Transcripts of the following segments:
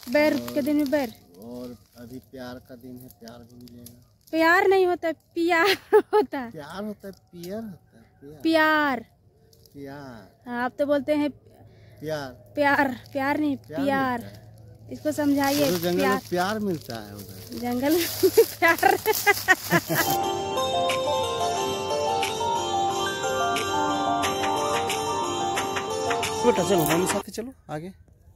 बैर के दिन में बैर। और अभी प्यार का दिन है, प्यार भी मिलेगा। प्यार नहीं होता, प्यार होता है। प्यार होता है, पियर होता है। प्यार प्यार। हाँ, आप तो बोलते हैं प्यार। प्यार प्यार नहीं, प्यार। इसको समझाइए। जंगल में प्यार मिलता है उधर, जंगल में प्यार। बेटा चलो मम्मी साथ ही चलो आगे।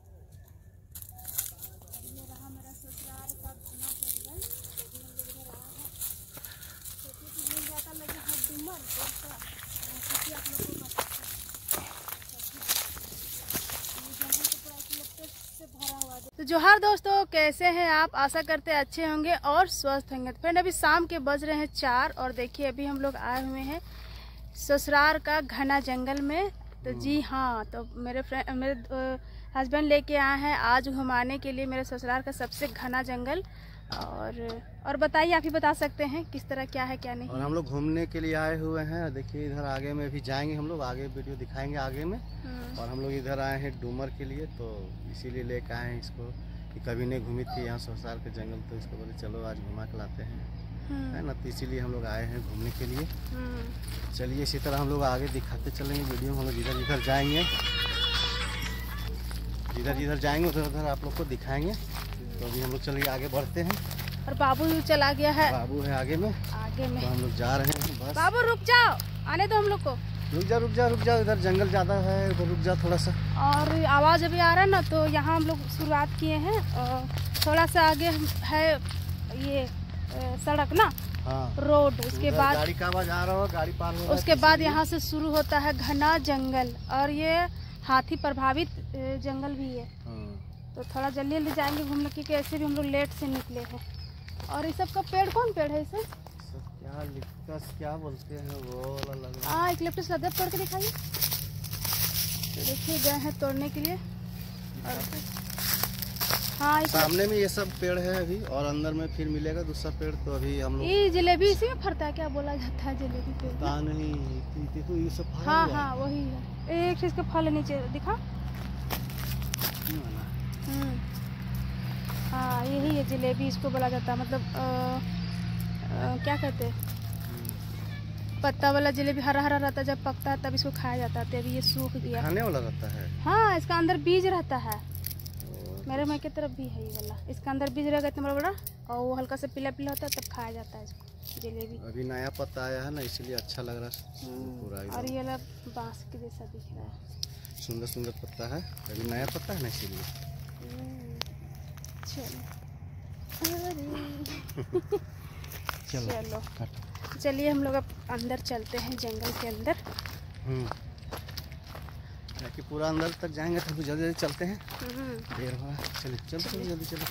तो जोहार दोस्तों, कैसे हैं आप? आशा करते हैं अच्छे होंगे और स्वस्थ होंगे। फ्रेंड अभी शाम के बज रहे हैं 4 और देखिए अभी हम लोग आए हुए हैं ससुराल का घना जंगल में। तो जी हाँ, तो मेरे हस्बैंड लेके आए हैं आज घुमाने के लिए मेरे ससुराल का सबसे घना जंगल। और बताइए, आप ही बता सकते हैं किस तरह क्या है क्या नहीं। और हम लोग घूमने के लिए आए हुए हैं। देखिए इधर आगे में भी जाएंगे हम लोग, आगे वीडियो दिखाएंगे आगे में। और हम लोग इधर आए हैं डूमर के लिए, तो इसीलिए लेके आए हैं इसको कि कभी नहीं घूमी थी यहाँ ससुराल के जंगल, तो इसको बोले चलो आज घुमा के लाते हैं, है ना। तो इसीलिए हम लोग आए हैं घूमने के लिए। चलिए इसी तरह हम लोग आगे दिखाते चलेंगे वीडियो में। हम लोग जिधर जिधर जाएंगे, जिधर जिधर जाएंगे उधर उधर आप लोग को दिखाएंगे। तो अभी हम लोग चलिए आगे बढ़ते हैं। और बाबू चला गया है, बाबू है आगे में। तो हम लोग जा रहे हैं बस। बाबू रुक जाओ, आने दो हम लोग को। रुक जा, इधर जंगल ज्यादा है, उधर रुक जा थोड़ा सा। और आवाज अभी आ रहा है ना, तो यहाँ हम लोग शुरुआत किए हैं। और थोड़ा सा आगे है ये सड़क ना, हाँ रोड। उसके बाद गाड़ी का आवाज आ रहा हो, गाड़ी पार हो रहा है। उसके बाद यहाँ से शुरू होता है घना जंगल, और ये हाथी प्रभावित जंगल भी है। तो थोड़ा जल्दी जल्दी जाएंगे घूमने की, ऐसे भी हम लोग लेट से निकले हैं। और इस सब का पेड़ कौन पेड़ है इसे? क्या बोलते हैं वो वाला लग रहा है। हाँ, इक्लिप्टस का तोड़ के दिखाइए। तो देखिए गए हैं तोड़ने के लिए। हाँ सामने में ये सब पेड़ है अभी, और अंदर में फिर मिलेगा दूसरा पेड़। तो अभी हम लोग ये जलेबी इसी में फरता है, क्या बोला जाता है जलेबी पेड़? पता नहीं, देखो ये सब फल। हाँ हाँ वही है, एक चीज का फल नीचे दिखा। हाँ यही है जलेबी, इसको बोला जाता है। मतलब क्या कहते हैं, पत्ता वाला जलेबी हरा हरा रहता है, जब पकता है तब इसको खाया जाता है। अभी ये सूख गया, खाने वाला रहता है। हाँ इसका अंदर बीज रहता है। मेरे माँ की तरफ भी है ये वाला, इसका अंदर बीज रहेगा इतना बड़ा बड़ा, और वो हल्का सा पीला पीला होता है, तब खाया जाता है इसको जलेबी। अभी नया पत्ता आया है ना, इसलिए अच्छा लग रहा है पूरा। और ये वाला बांस के जैसा दिख रहा है, सुंदर सुंदर पत्ता है, अभी नया पत्ता है ना इसीलिए। चलो चलिए हम लोग अब अंदर चलते हैं जंगल के अंदर। कि पूरा अंदर तक जाएंगे तो जल्दी जल्दी चलते हैं, देर हो रहा है। चलो चलो जल्दी चलो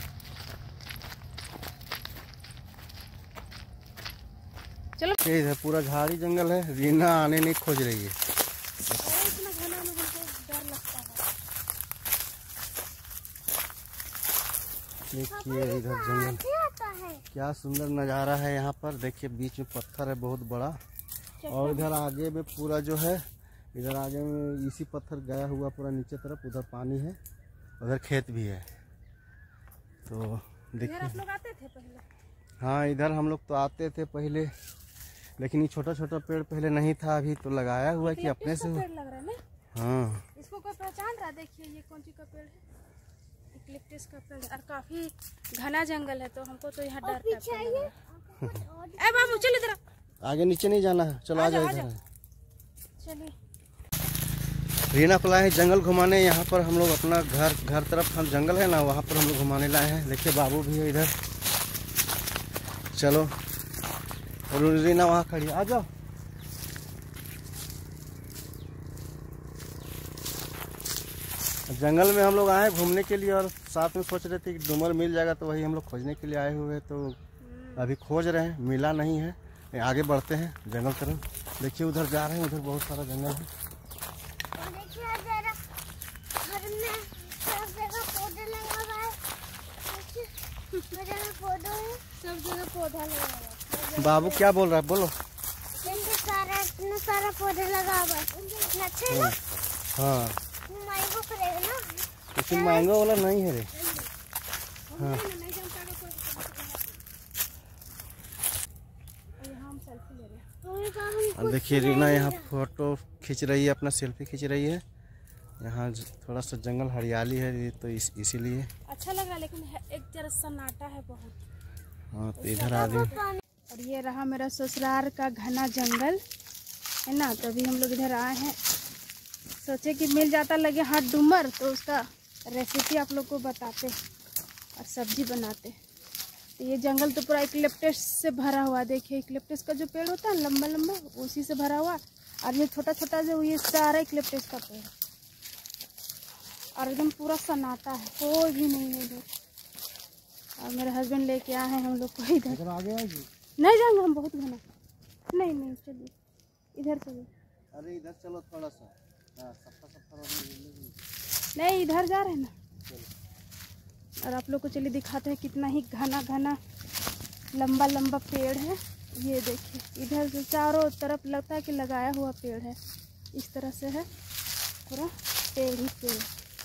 चलो। इधर पूरा झाड़ी जंगल है, रीना आने नहीं खोज रही है। इतना घना में हमको डर लगता है। देखिए इधर जंगल क्या सुंदर नज़ारा है यहाँ पर। देखिए बीच में पत्थर है बहुत बड़ा, और इधर आगे में पूरा जो है, इधर आगे में इसी पत्थर गया हुआ पूरा नीचे तरफ, उधर पानी है, उधर खेत भी है। तो देखिए आप लोग आते थे पहले? हाँ इधर हम लोग तो आते थे पहले, लेकिन ये छोटा छोटा पेड़ पहले नहीं था, अभी तो लगाया हुआ है कि अपने से। पेड़ लग रहा है ना? हाँ इसको कोई पहचान रहा? देखिए ये कौन सी का पेड़ है? इक्लिप्टस का पेड़, और काफी घना जंगल है, तो हमको तो यहाँ डर लगता है। ए बाबू चल इधर, आगे नीचे नहीं जाना है, चलो आ जाओ इधर। चलिए रीना को लाए हैं जंगल घुमाने। यहाँ पर हम लोग अपना घर तरफ हम जंगल है ना, वहाँ पर हम लोग घुमाने लाए हैं। देखिए बाबू भी है इधर, चलो। और रीना वहाँ खड़ी, आ जाओ। जंगल में हम लोग आए घूमने के लिए, और साथ में सोच रहे थे कि डूमर मिल जाएगा, तो वही हम लोग खोजने के लिए आए हुए हैं। तो अभी खोज रहे हैं, मिला नहीं है। आगे बढ़ते हैं जंगल तरफ। देखिए उधर जा रहे हैं, उधर बहुत सारा जंगल है। सब जगह पौधा लगा हुआ है। बाबू क्या बोल रहा है, बोलो। इतना सारा पौधा लगा हुआ है। हाँ मैंगो करेगा ना, लेकिन मैंगो वाला नहीं है रे। हाँ। नहीं जम पाएगा कोई यहाँ हम सेल्फी ले रहे हैं। और देखिए रीना यहाँ फोटो खींच रही है, अपना सेल्फी खींच रही है। यहाँ थोड़ा सा जंगल हरियाली है तो इसीलिए अच्छा लग रहा है, लेकिन एक जरा सन्नाटा है बहुत। हाँ तो इधर आदमी। और ये रहा मेरा ससुराल का घना जंगल है ना। तो अभी हम लोग इधर आए हैं, सोचे कि मिल जाता लगे हाथ डूमर तो उसका रेसिपी आप लोग को बताते और सब्जी बनाते। तो ये जंगल तो पूरा इक्लिप्टस से भरा हुआ, देखिए इक्लिप्टस का जो पेड़ होता है लंबा लंबा उसी से भरा हुआ। और ये छोटा छोटा जो ये सारा इक्लिप्टस का पेड़ और एकदम पूरा सन्नाटा है, कोई भी नहीं है इधर। और मेरे हस्बैंड लेके आए हैं हम लोग को इधर। आगे नहीं जाएंगे हम, बहुत घना। नहीं चलिए इधर चलिए। अरे इधर चलो थोड़ा सा। नहीं इधर जा रहे हैं ना। और आप लोग को चलिए दिखाते हैं कितना ही घना घना लंबा लंबा पेड़ है। ये देखिए इधर से चारों तरफ लगता है कि लगाया हुआ पेड़ है, इस तरह से है पूरा पेड़ ही पेड़।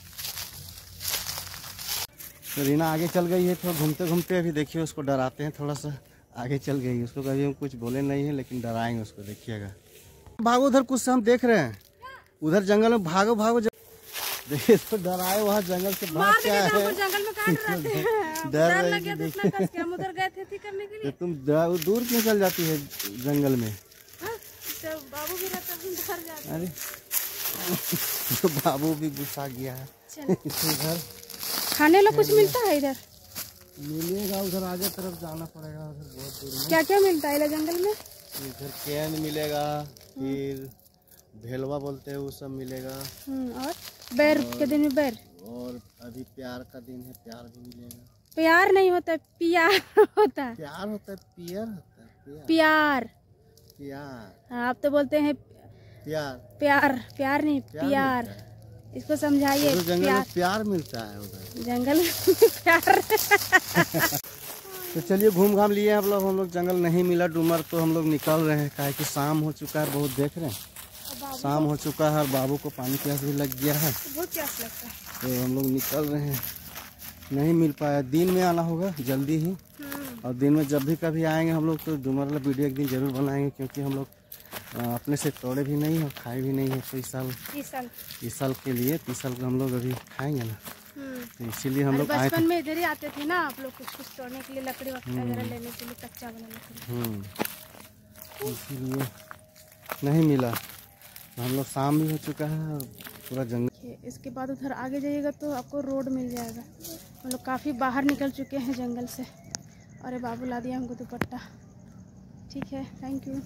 तो रीना आगे चल गई है, तो घूमते घूमते अभी देखिए उसको डराते हैं, थोड़ा सा आगे चल गई। उसको कभी हम कुछ बोले नहीं है लेकिन डराएंगे उसको, देखिएगा। भागो उधर, कुछ हम देख रहे हैं उधर जंगल में, भागो भागो। देखिए इसको डराए, वहाँ जंगल से भाग क्या है, जंगल में काट रहे थे। डर लग गया तो इतना कस के हम उधर गए थे थी करने के लिए। तुम दूर क्यों चल जाती है जंगल में? तो बाबू भी रहता है, डर जाता है। अरे तो बाबू भी गुस्सा गया है। इधर खाने लो कुछ मिलता है इधर? मिलेगा, उधर आगे तरफ जाना पड़ेगा, उधर बहुत दूर में। क्या क्या मिलता है इधर जंगल में? इधर कैन मिलेगा, फिर भेलवा बोलते हैं वो सब मिलेगा। और बैर के दिन में बैर। और अभी प्यार का दिन है, प्यार भी मिलेगा। प्यार नहीं होता है, प्यार होता है। प्यार होता है, पियर होता है, प्यार। प्यार। हाँ आप तो बोलते हैं प्यार। प्यार प्यार नहीं प्यार। इसको समझाइए। तो जंगल में प्यार मिलता है उधर जंगल में प्यार। तो चलिए घूम घाम लिए हम लोग जंगल नहीं मिला डूमर, तो हम लोग निकल रहे हैं। काहे कि शाम हो चुका है, बहुत देख रहे हैं शाम हो चुका है और बाबू को पानी प्यास भी लग गया है, बहुत प्यास लगता है। तो हम लोग निकल रहे हैं। नहीं मिल पाया, दिन में आना होगा जल्दी ही। और दिन में जब भी कभी आएंगे हम लोग तो डूमर वाला वीडियो एक दिन जरूर बनाएंगे, क्योंकि हम लोग अपने से तोड़े भी नहीं और खाए भी नहीं है। तो इस साल के लिए 30 साल का हम लोग अभी खाएंगे ना, तो इसीलिए हम लोग आए थे। बचपन में इधर ही आते थे ना आप लोग कुछ तोड़ने के लिए, लकड़ी वगैरह लेने के लिए, कच्चा वाला लकड़ी। इसीलिए नहीं मिला। तो हम लोग शाम भी हो चुका है और पूरा जंगल। इसके बाद उधर आगे जाइएगा तो आपको रोड मिल जाएगा। हम लोग काफ़ी बाहर निकल चुके हैं जंगल से। अरे बाबू ला दिया हमको दुपट्टा। ठीक है, थैंक यू।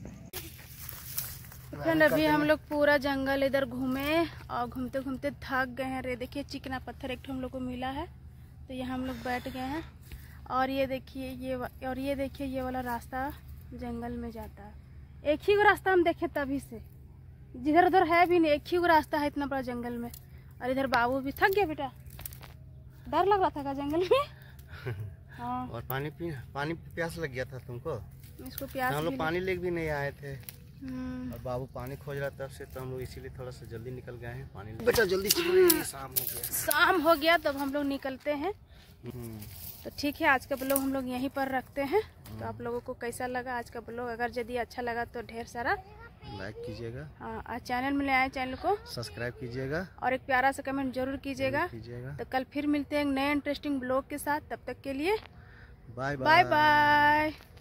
फ्रेंड अभी हम लोग पूरा जंगल इधर घूमे और घूमते घूमते थक गए हैं। रे देखिए चिकना पत्थर एक हम लोग को मिला है, तो यहाँ हम लोग बैठ गए हैं। और ये देखिए ये वाला रास्ता जंगल में जाता है। एक ही वो रास्ता हम देखे तभी से, जिधर उधर है भी नहीं, एक ही वो रास्ता है इतना बड़ा जंगल में। और इधर बाबू भी थक गया बेटा, डर लग रहा था का जंगल में। हाँ। और पानी प्यास लग गया था तुमको? इसको प्यास, हम लोग पानी लेके भी नहीं आए थे और बाबू पानी खोज रहा तब से, तो हम लोग इसीलिए थोड़ा सा जल्दी निकल गए हैं पानी। बेटा जल्दी चलो, शाम हो गया तब हम लोग निकलते हैं। तो ठीक है, आज का ब्लॉग हम लोग यहीं पर रखते हैं। तो आप लोगों को कैसा लगा आज का ब्लॉग? अगर यदि अच्छा लगा तो ढेर सारा लाइक कीजिएगा। हाँ, आज चैनल में ले आए, चैनल को सब्सक्राइब कीजिएगा और एक प्यारा सा कमेंट जरूर कीजिएगा। तो कल फिर मिलते हैं नए इंटरेस्टिंग ब्लॉग के साथ। तब तक के लिए बाय बाय।